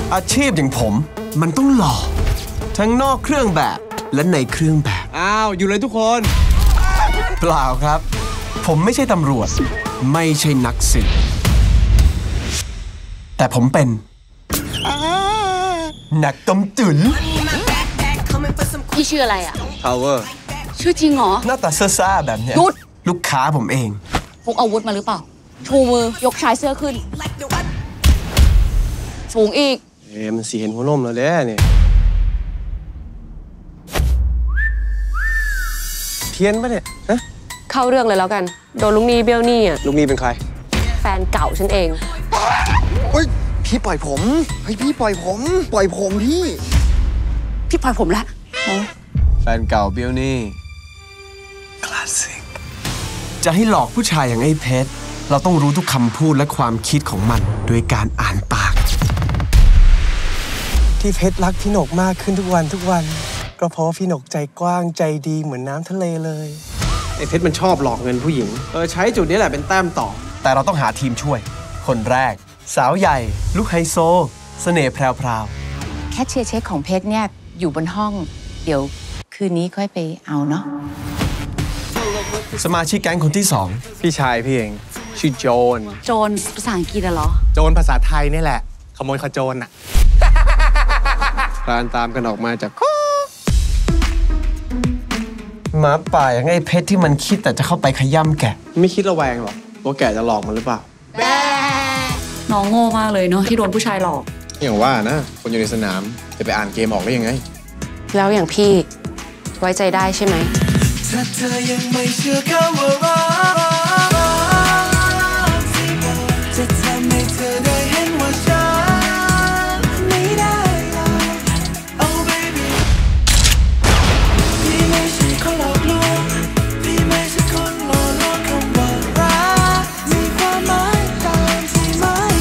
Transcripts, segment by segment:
อาชีพอย่างผมมันต้องหล่อทั้งนอกเครื่องแบบและในเครื่องแบบอ้าวอยู่เลยทุกคนเปล่าครับผมไม่ใช่ตำรวจไม่ใช่นักสืบแต่ผมเป็นนักต้มตุ๋นพี่ชื่ออะไรอ่ะ Power ชื่อจริงเหรอหน้าตาซ่าๆแบบเนี้ยลูกค้าผมเองพกอาวุธมาหรือเปล่าชูมือยกชายเสื้อขึ้นสูงอีกมันสีเห็นหัวนมแล้วเด้เนี่ยเพี้ยนปะเนี่ยฮะเข้าเรื่องเลยแล้วกันโดนลุงนีเบี้ยวนี่อ่ะลุงนีเป็นใครแฟนเก่าฉันเองเฮ้ยพี่ปล่อยผมเฮ้ยพี่ปล่อยผมพี่ปล่อยผมละแฟนเก่าเบี้ยวนี่คลาสสิกจะให้หลอกผู้ชายอย่างไอ้เพชรเราต้องรู้ทุกคำพูดและความคิดของมันโดยการอ่านปากที่เพชรรักพี่หนกมากขึ้นทุกวันก็เพราะว่าพี่หนกใจกว้างใจดีเหมือนน้ำทะเลเลยไอ้เพชรมันชอบหลอกเงินผู้หญิงใช้จุดนี้แหละเป็นแต้มต่อแต่เราต้องหาทีมช่วยคนแรกสาวใหญ่ลูกไฮโซเสน่ห์แพรวแคชเชียร์เช็คของเพชรเนี่ยอยู่บนห้องเดี๋ยวคืนนี้ค่อยไปเอาเนาะสมาชิกแก๊งคนที่สองพี่ชายพี่เองชื่อโจนภาษาอังกฤษเหรอโจนภาษาไทยนี่แหละขโมยขโจรน่ะคลานตามกันออกมาจากหมาป่าอย่างไอ้เพชรที่มันคิดแต่จะเข้าไปขย้ำแกะไม่คิดระแวงหรอกว่าแกจะหลอกมันหรือเปล่าน้องโง่มากเลยเนาะที่โดนผู้ชายหลอกอย่างว่านะคนอยู่ในสนามจะไปอ่านเกมออกได้ยังไงแล้วอย่างพี่ไว้ใจได้ใช่ไหมถ้าเธอยังไม่เชื่อคำว่ารักจะทำให้เธอได้เห็นว่าฉันไม่ได้Oh baby พี่ไม่ใช่คนหลอกลวงพี่ไม่ใช่คนหลอกลวงคำว่ารักมีความหมายตามที่หมาย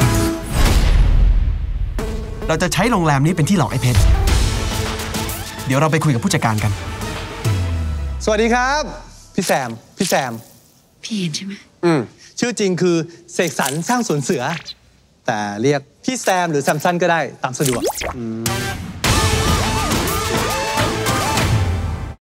เราจะใช้โรงแรมนี้เป็นที่หลอกไอ้เพชรเดี๋ยวเราไปคุยกับผู้จัดการกันสวัสดีครับพี่แซมพี่เห็นใช่ไหมชื่อจริงคือเสกสรรสร้างสวนเสือแต่เรียกพี่แซมหรือแซมสันก็ได้ตามสะดวก